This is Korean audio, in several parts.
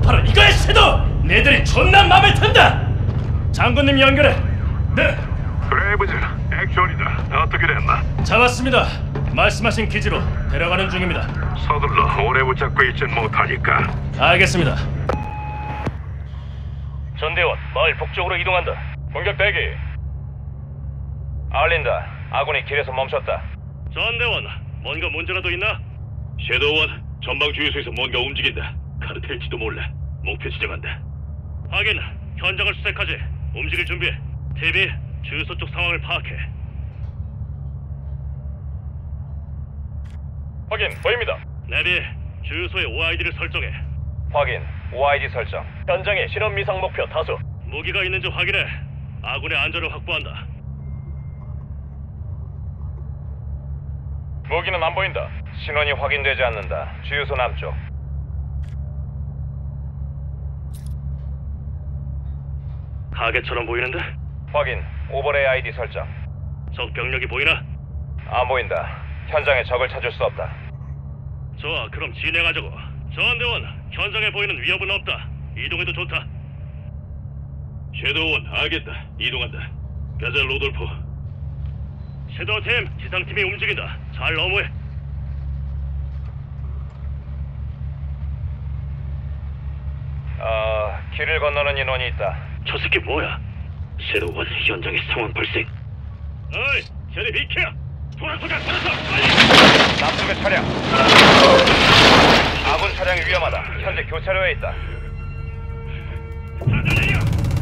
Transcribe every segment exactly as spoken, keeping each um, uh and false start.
바로 이거야, 섀도우! 내들이 존나 맘에 든다! 장군님 연결해. 네. 브레이브즈, 액션이다. 어떻게 됐나? 잡았습니다. 말씀하신 기지로 데려가는 중입니다. 서둘러 오래 붙잡고 있진 못하니까. 알겠습니다. 전대원, 마을 북쪽으로 이동한다. 공격 대기. 알린다. 아군이 길에서 멈췄다. 전대원, 뭔가 문제라도 있나? 섀도우원, 전방 주유소에서 뭔가 움직인다. 카르텔지도 몰라. 목표 지정한다. 확인. 현장을 수색하지. 움직일 준비해. 티비, 주유소 쪽 상황을 파악해. 확인, 보입니다. 내비, 주유소의 오아이디를 설정해. 확인, 오아이디 설정. 현장에 실험 미상 목표 다수. 무기가 있는지 확인해. 아군의 안전을 확보한다. 무기는 안 보인다. 신원이 확인되지 않는다. 주유소 남쪽. 가게처럼 보이는데? 확인, 오버레이 아이디 설정. 적 병력이 보이나? 안 보인다. 현장에 적을 찾을 수 없다. 좋아, 그럼 진행하자고. 전대원, 현장에 보이는 위협은 없다. 이동해도 좋다. 섀도우원, 알겠다. 이동한다. 가자, 로돌프. 섀도우팀, 지상팀이 움직인다. 잘 너무해. 어... 길을 건너는 인원이 있다. 저 새끼 뭐야? 섀도우원, 현장에 상황 발생. 어이, 저리 비켜! 돌아서자, 돌아서! 빨리! 남쪽의 차량. 아군 차량이 위험하다. 현재 교차로에 있다. 다들 내려!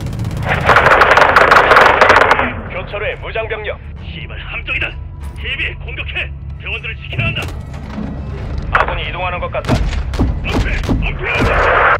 교차로에 무장병력. 씨발, 함정이다! 티비, 공격해! 대원들을 지켜야 한다! 아군이 이동하는 것 같다. 엄폐! 엄폐하자!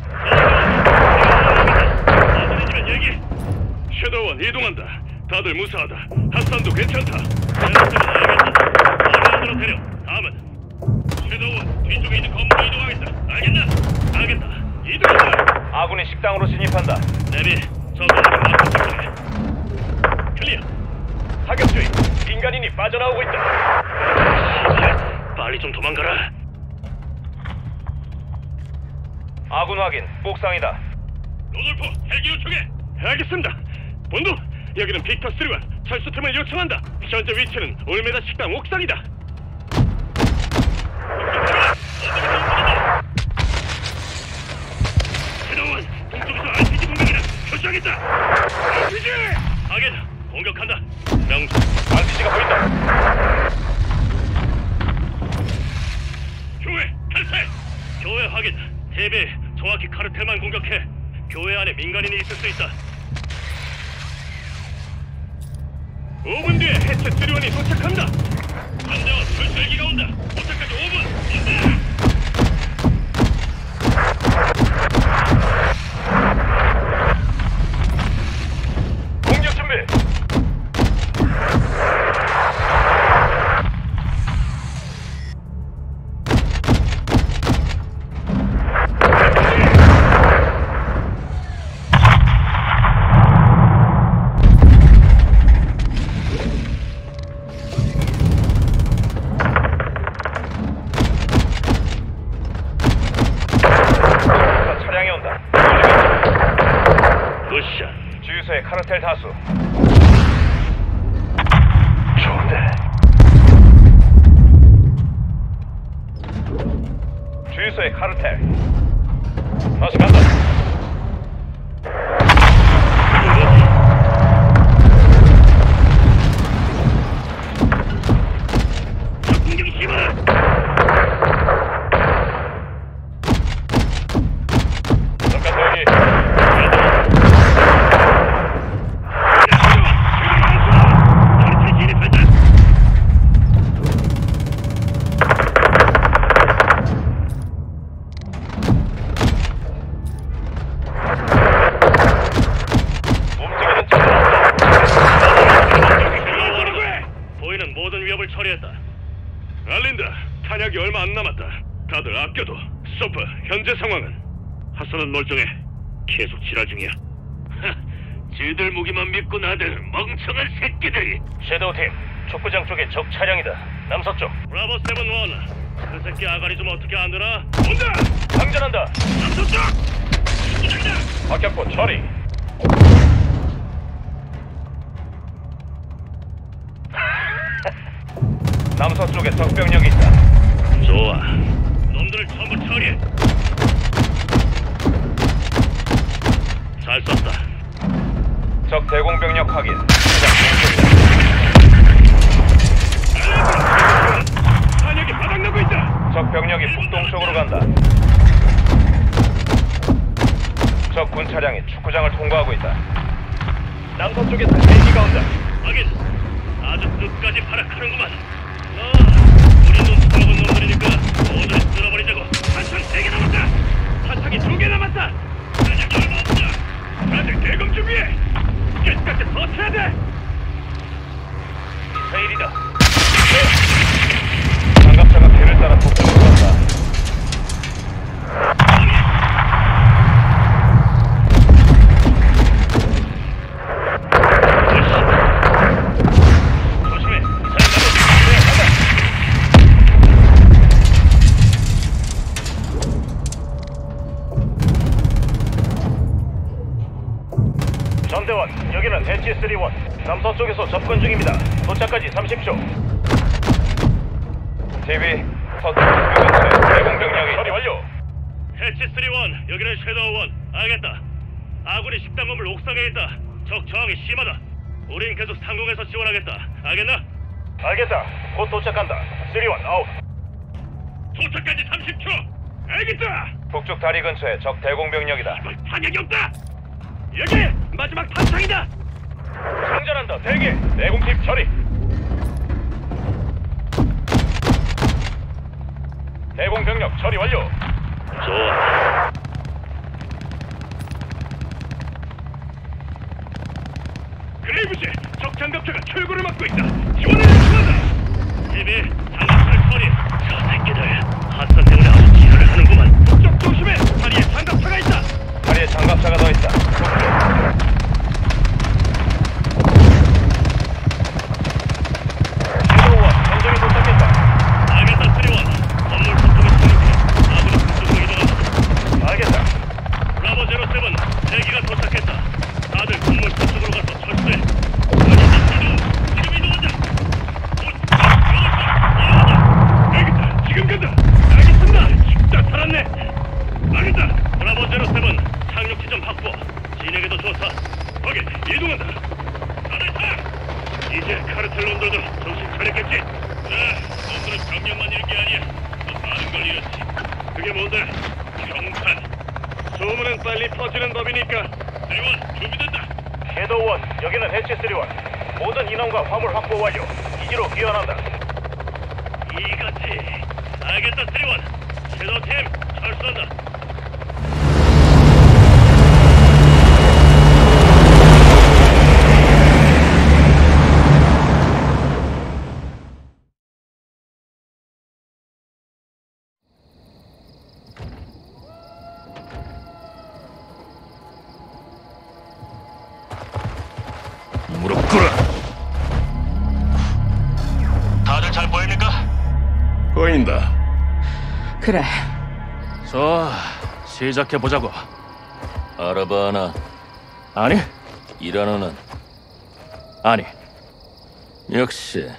어디내지면 얘기! 섀도우원, 이동한다. 다들 무사하다. 핫산도 괜찮다. 알겠다. 바로 안으로 데려. 다음은 섀도우 뒤쪽에 있는 건물에 이동하겠다. 알겠나? 알겠다. 이동한다. 아군이 식당으로 진입한다. 내비, 저 건물을 막고 설정해. 클리어. 사격 중인 민간인이 빠져나오고 있다. 씨발, 빨리 좀 도망가라. 아군 확인. 옥상이다. 로돌프, 헬기 요청해. 알겠습니다. 본부, 여기는 빅터 쓰리원. 철수팀을 요청한다. 현재 위치는 올메다 식당 옥상이다. 섀도우원, 동쪽에서 알피지 공격이다. 결정했다. 알피지! 하긴, 공격한다. 명수. 알피지가 보인다. 교회, 탈퇴! 교회 확인. 티비, 정확히 카르텔만 공격해. 교회 안에 민간인이 있을 수 있다. 오 분 뒤에 해체 수리원이 도착한다. 반대와 철철기가 온다. 도착까지 오 분. 온다. 공격 준비. 주유소에 카르텔 다수. 좋은데. 주유소에 카르텔. 다시 간다. 공격이 심하다. 잠깐 대기. 알린다. 탄약이 얼마 안 남았다. 다들 아껴둬. 소프, 현재 상황은? 하선은 멀쩡해. 계속 지랄 중이야. 지들 무기만 믿고 나들 멍청한 새끼들이. 섀도우팀, 촉구장 쪽에 적 차량이다. 남서쪽. 브라보 세븐 원. 그 새끼 아가리 좀 어떻게 안 되나? 온다! 장전한다. 남서쪽! 박격포 처리. 남서쪽에 적병력이 있다. 좋아. 놈들을 전부 처리해. 잘 쐈다. 적 대공병력 확인. 시작 공격이다. 탄약이 바닥나고 있다. 적 병력이 북동쪽으로 간다. 적 군 차량이 축구장을 통과하고 있다. 남서쪽에서 헬기가 온다. 하긴 아주 끝까지 발악하는구만. 아, 우리 눈 쳐먹은 놈들이니까 모두 쓸어버리자고. 탄창 세 개 남았다. 탄창이 두 개 남았다. 탄약이 얼마 없다. 다들 대금 준비해. 끝까지 버텨야 돼. 미사일이다. 장갑차가 배를 따라 북쪽으로 간다. 조심해. 전대원, 여기는 에이치 삼십일. 남서쪽에서 접근 중입니다. 도착까지 삼십 초. 티비, 서쪽 국교 근처에 대공병력이 처리 완료. 해치 삼십일, 여기는 섀도우 일. 알겠다. 아군이 식당 건물 옥상에 있다. 적 저항이 심하다. 우린 계속 상공에서 지원하겠다. 알겠나? 알겠다. 곧 도착한다. 삼십일 아웃. 도착까지 삼십 초. 알겠다. 북쪽 다리 근처에 적 대공병력이다. 이걸 탄약이 없다. 여기 마지막 탄창이다. 장전한다. 대기. 내공팀 처리. 대공병력 처리 완료. 좋아. 그레이브즈, 적 장갑차가 출구를 막고 있다. 지원을 요청한다. 티비, 장갑차를 처리. 저 새끼들 핫선 때문에 아주 지랄을 하는구만. 북쪽 조심해. 다리에 장갑차가 있다. 다리에 장갑차가 더 있다. 섀도우와 전정이 도착했다. 알겠다, 쓰리원. 건물 북쪽에 착륙해. 아군이 북쪽으로 이동한다. 알겠다. 브라보 제로세븐, 대기가 도착했다. 다들 건물 북쪽으로 가서 철수해. 알겠다, 쓰리원. 지금 이동한다. 곧, 이동한다. 알겠다, 지금 간다. 알겠습니다. 진짜 살았네. 알겠다. 브라보 제로세븐, 착륙 지점 확보. 진에게도 좋다. 거기 이동한다. 다들 타. 이제 카르텔 놈들도 정신 차렸겠지? 네, 놈들은 병력만 잃은 게 아니야. 또 많은 걸 잃었지. 그게 뭔데? 경탄. 소문은 빨리 퍼지는 법이니까. 대원 준비된다. 섀도우 일, 여기는 해치 삼십일. 모든 인원과 화물 확보 완료. 기지로 귀환한다. 이거지. 알겠다, 쓰리원. 섀도우팀 철수한다. 무릎 꿇어. 다들 잘 보입니까? 보인다. 그래. 좋아, 시작해보자고. 알아봐 하나. 아니? 일하노는 아니. 역시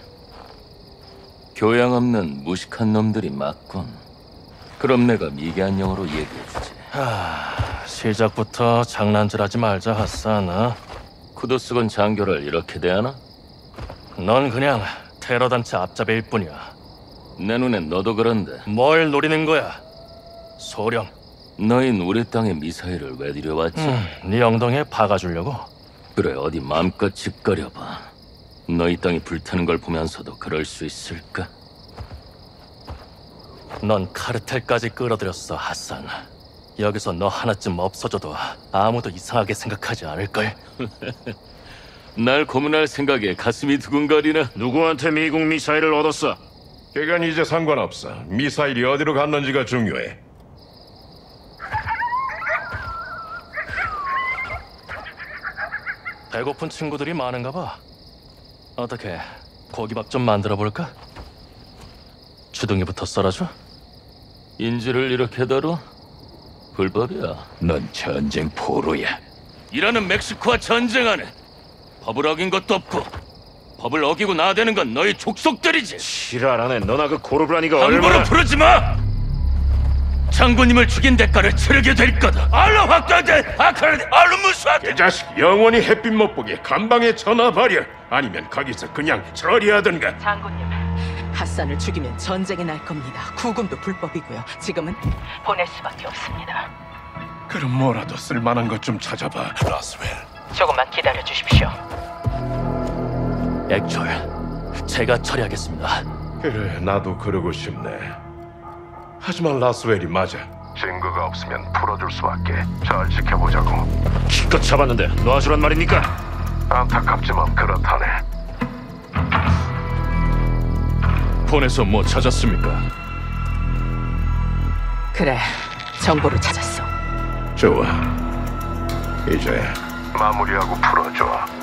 교양 없는 무식한 놈들이 맞군. 그럼 내가 미개한 영어로 얘기해주지. 하, 시작부터 장난질하지 말자, 핫사나. 쿠도스건 장교를 이렇게 대하나? 넌 그냥 테러 단체 앞잡이일 뿐이야. 내 눈엔 너도 그런데. 뭘 노리는 거야? 소령. 너흰 우리 땅에 미사일을 왜 들여왔지? 음, 네 엉덩이에 박아주려고? 그래, 어디 마음껏 짓거려봐. 너희 땅이 불타는 걸 보면서도 그럴 수 있을까? 넌 카르텔까지 끌어들였어, 핫산. 여기서 너 하나쯤 없어져도 아무도 이상하게 생각하지 않을걸? 날 고문할 생각에 가슴이 두근거리나? 누구한테 미국 미사일을 얻었어? 그건 이제 상관없어. 미사일이 어디로 갔는지가 중요해. 배고픈 친구들이 많은가 봐. 어떻게 고기밥 좀 만들어 볼까? 주둥이부터 썰어줘? 인지를 이렇게 다뤄? 불법이야. 넌 전쟁 포로야. 이라는 멕시코와 전쟁하네. 법을 어긴 것도 없고 법을 어기고 나대는 건 너희 족속들이지. 지랄하네. 너나 그 고르브라니가 함부로 얼마나... 부르지 마. 장군님을 죽인 대가를 치르게 될 거다. 알로 확대돼. 아카르디 알로 무수하게. 이 자식 영원히 햇빛 못 보게 감방에 쳐놔버려. 아니면 거기서 그냥 처리하든가. 장군님, 핫산을 죽이면 전쟁이 날 겁니다. 구금도 불법이고요. 지금은 보낼 수밖에 없습니다. 그럼 뭐라도 쓸만한 것 좀 찾아봐, 라스웰. 조금만 기다려 주십시오. 액철, 제가 처리하겠습니다. 그래, 나도 그러고 싶네. 하지만 라스웰이 맞아. 증거가 없으면 풀어줄 수밖에. 잘 지켜보자고. 기껏 잡았는데 놔주란 말입니까? 안타깝지만 그렇다네. 폰에서 뭐 찾았습니까? 그래, 정보를 찾았어. 좋아. 이제 마무리하고 풀어줘.